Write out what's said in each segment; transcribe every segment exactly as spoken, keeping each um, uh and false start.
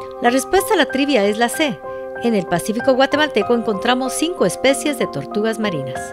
La respuesta a la trivia es la C. En el Pacífico guatemalteco encontramos cinco especies de tortugas marinas.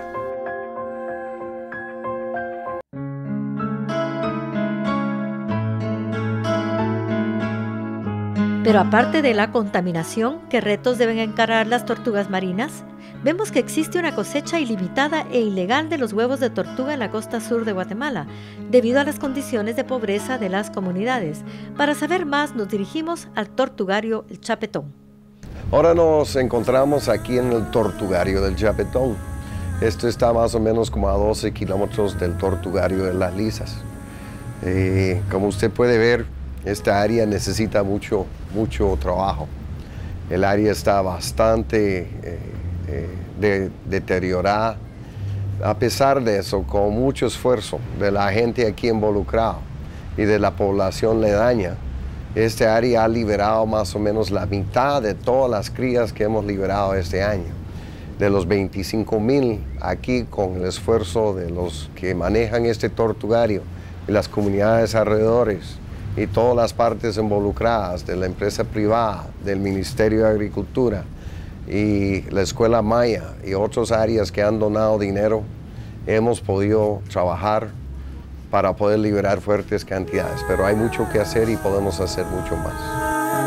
Pero aparte de la contaminación, ¿qué retos deben encarar las tortugas marinas? Vemos que existe una cosecha ilimitada e ilegal de los huevos de tortuga en la costa sur de Guatemala, debido a las condiciones de pobreza de las comunidades. Para saber más, nos dirigimos al tortugario El Chapetón. Ahora nos encontramos aquí en el tortugario del Chapetón. Esto está más o menos como a doce kilómetros del tortugario de Las Lisas. Eh, como usted puede ver, esta área necesita mucho, mucho trabajo. El área está bastante eh, eh, de, deteriorada. A pesar de eso, con mucho esfuerzo de la gente aquí involucrada y de la población ledaña, este área ha liberado más o menos la mitad de todas las crías que hemos liberado este año. De los veinticinco mil aquí, con el esfuerzo de los que manejan este tortugario y las comunidades alrededores, y todas las partes involucradas, de la empresa privada, del Ministerio de Agricultura y la Escuela Maya y otras áreas que han donado dinero, hemos podido trabajar para poder liberar fuertes cantidades. Pero hay mucho que hacer y podemos hacer mucho más.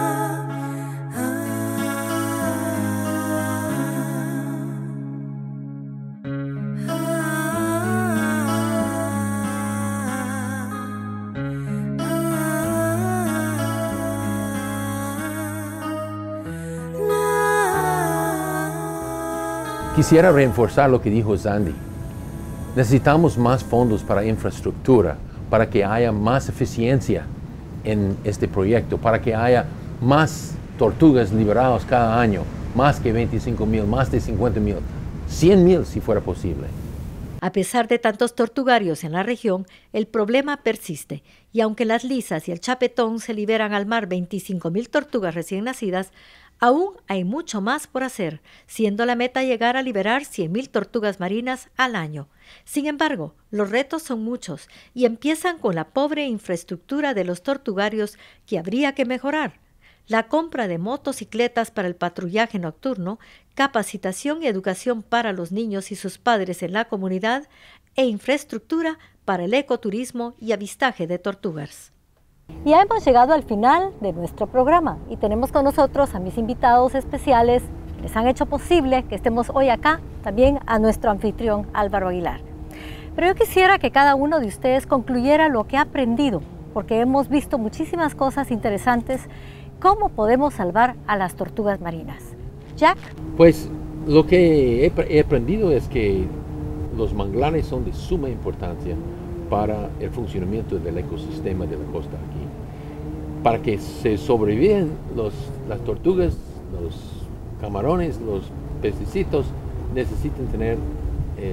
Quisiera reforzar lo que dijo Sandy. Necesitamos más fondos para infraestructura, para que haya más eficiencia en este proyecto, para que haya más tortugas liberadas cada año, más que veinticinco mil, más de cincuenta mil, cien mil si fuera posible. A pesar de tantos tortugarios en la región, el problema persiste, y aunque Las Lisas y el Chapetón se liberan al mar veinticinco mil tortugas recién nacidas, aún hay mucho más por hacer, siendo la meta llegar a liberar cien mil tortugas marinas al año. Sin embargo, los retos son muchos y empiezan con la pobre infraestructura de los tortugarios que habría que mejorar. La compra de motocicletas para el patrullaje nocturno, capacitación y educación para los niños y sus padres en la comunidad e infraestructura para el ecoturismo y avistaje de tortugas. Ya hemos llegado al final de nuestro programa y tenemos con nosotros a mis invitados especiales que les han hecho posible que estemos hoy acá, también a nuestro anfitrión Álvaro Aguilar. Pero yo quisiera que cada uno de ustedes concluyera lo que ha aprendido, porque hemos visto muchísimas cosas interesantes. ¿Cómo podemos salvar a las tortugas marinas? Jack. Pues lo que he, he aprendido es que los manglares son de suma importancia para el funcionamiento del ecosistema de la costa aquí. Para que se sobrevivan los, las tortugas, los camarones, los pececitos, necesitan tener el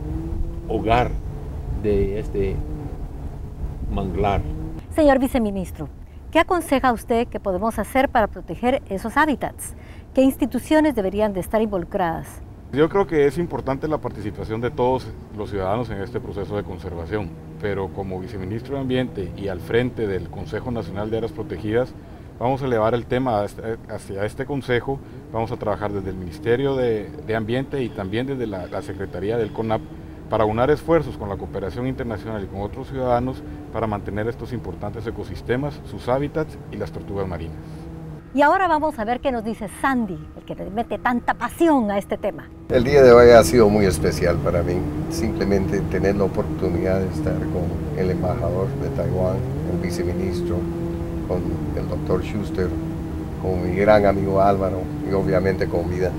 hogar de este manglar. Señor viceministro, ¿qué aconseja usted que podemos hacer para proteger esos hábitats? ¿Qué instituciones deberían de estar involucradas? Yo creo que es importante la participación de todos los ciudadanos en este proceso de conservación, pero como viceministro de Ambiente y al frente del Consejo Nacional de Áreas Protegidas, vamos a elevar el tema hacia este consejo, vamos a trabajar desde el Ministerio de, de Ambiente y también desde la, la Secretaría del CONAP para unar esfuerzos con la cooperación internacional y con otros ciudadanos para mantener estos importantes ecosistemas, sus hábitats y las tortugas marinas. Y ahora vamos a ver qué nos dice Sandy, el que le mete tanta pasión a este tema. El día de hoy ha sido muy especial para mí, simplemente tener la oportunidad de estar con el embajador de Taiwán, el viceministro, con el doctor Schuster, con mi gran amigo Álvaro y obviamente con Vida.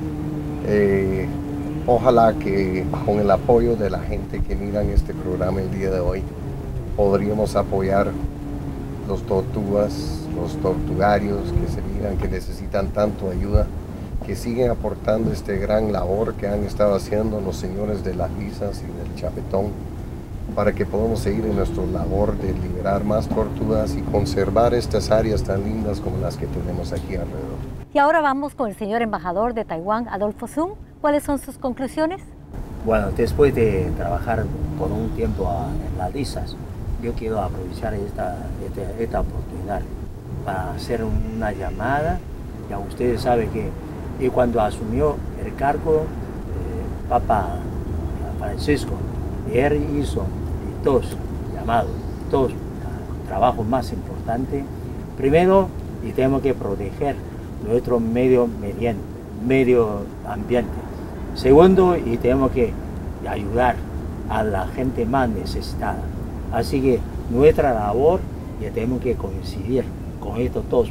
Eh, ojalá que con el apoyo de la gente que miran este programa el día de hoy, podríamos apoyar los tortugas, los tortugarios que se miran, que necesitan tanto ayuda, que siguen aportando este gran labor que han estado haciendo los señores de Las Lisas y del Chapetón, para que podamos seguir en nuestra labor de liberar más tortugas y conservar estas áreas tan lindas como las que tenemos aquí alrededor. Y ahora vamos con el señor embajador de Taiwán, Adolfo Sung. ¿Cuáles son sus conclusiones? Bueno, después de trabajar por un tiempo en Las Lisas, yo quiero aprovechar esta, esta, esta oportunidad para hacer una llamada. Ya ustedes saben que y cuando asumió el cargo, eh, Papa Francisco, él hizo dos llamados, dos uh, trabajos más importantes. Primero, y tenemos que proteger nuestro medio, mediante, medio ambiente. Segundo, y tenemos que ayudar a la gente más necesitada. Así que nuestra labor ya tenemos que coincidir con estos dos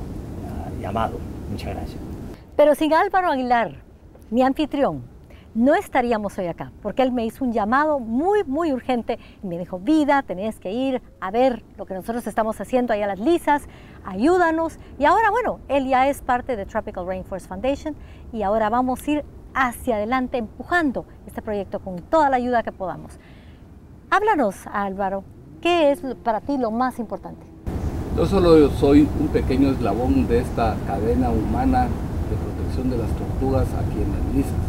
uh, llamados. Muchas gracias. Pero sin Álvaro Aguilar, mi anfitrión, no estaríamos hoy acá, porque él me hizo un llamado muy, muy urgente y me dijo, Vida, tenés que ir a ver lo que nosotros estamos haciendo allá a las lisas, ayúdanos. Y ahora, bueno, él ya es parte de Tropical Rainforest Foundation y ahora vamos a ir hacia adelante empujando este proyecto con toda la ayuda que podamos. Háblanos, Álvaro, ¿qué es para ti lo más importante? Yo solo soy un pequeño eslabón de esta cadena humana de protección de las tortugas aquí en las lisas,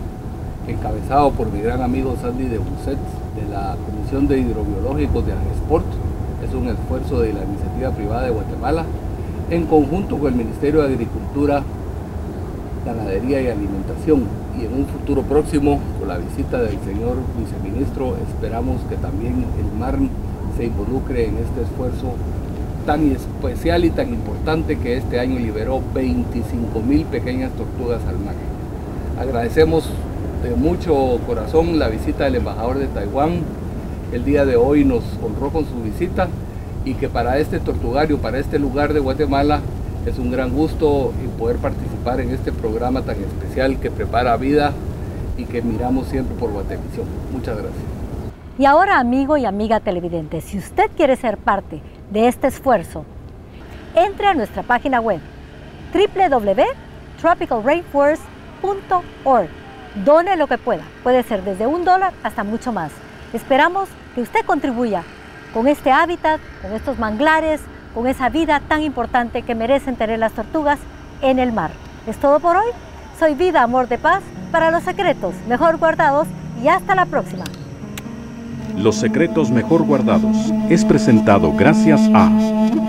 encabezado por mi gran amigo Sandy de Busset de la Comisión de Hidrobiológicos de AGESPORT. Es un esfuerzo de la iniciativa privada de Guatemala en conjunto con el Ministerio de Agricultura, Ganadería y Alimentación, y en un futuro próximo, con la visita del señor viceministro, esperamos que también el mar se involucre en este esfuerzo tan especial y tan importante que este año liberó veinticinco mil pequeñas tortugas al mar. Agradecemos de mucho corazón la visita del embajador de Taiwán. El día de hoy nos honró con su visita y que para este tortugario, para este lugar de Guatemala, es un gran gusto poder participar en este programa tan especial que prepara Vida y que miramos siempre por Guatevisión. Muchas gracias. Y ahora, amigo y amiga televidente, si usted quiere ser parte de este esfuerzo, entre a nuestra página web doble u doble u doble u punto tropical rainforest punto org. Done lo que pueda, puede ser desde un dólar hasta mucho más. Esperamos que usted contribuya con este hábitat, con estos manglares, con esa vida tan importante que merecen tener las tortugas en el mar. Es todo por hoy. Soy Vida Amor de Paz para Los Secretos Mejor Guardados y hasta la próxima. Los Secretos Mejor Guardados es presentado gracias a